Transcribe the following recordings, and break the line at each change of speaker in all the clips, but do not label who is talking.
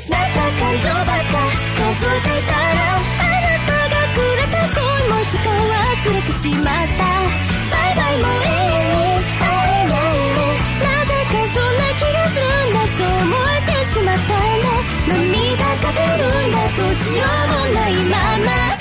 失った感情ばっか数えていたら、あなたがくれた恋もいつか忘れてしまった。バイバイもう永遠に会えないね。なぜかそんな気がするんだ。そう思えてしまったね。涙が出るんだ。どうしようもないまま。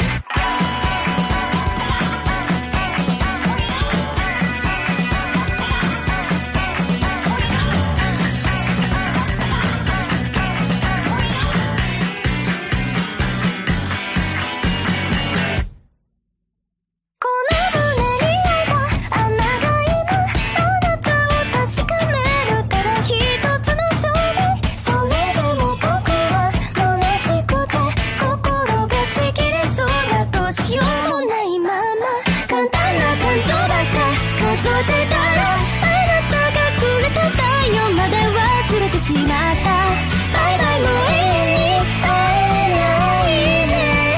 しまった。バイバイもう永遠に会えないね。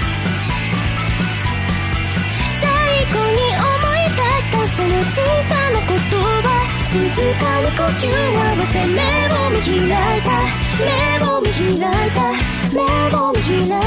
最後に思い出したその小さな言葉、静かに呼吸を合わせ目を見開いた、目を見開いた、目を見開いた。